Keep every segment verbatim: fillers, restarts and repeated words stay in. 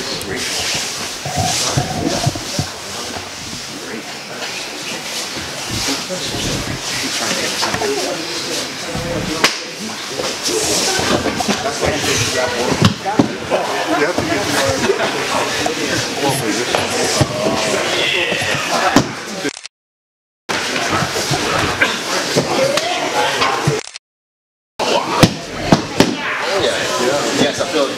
Yes, I feel it.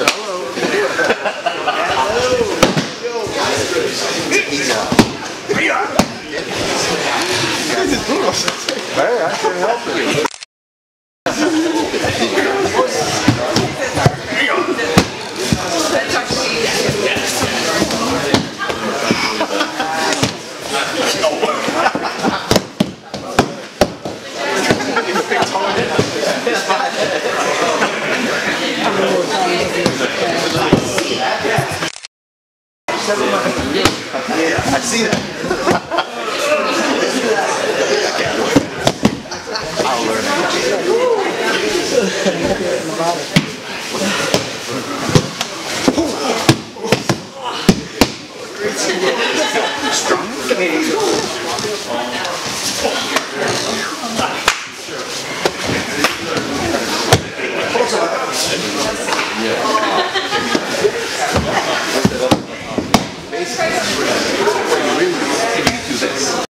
Hey, I can't help it. I see that. I'll learn it. Strong.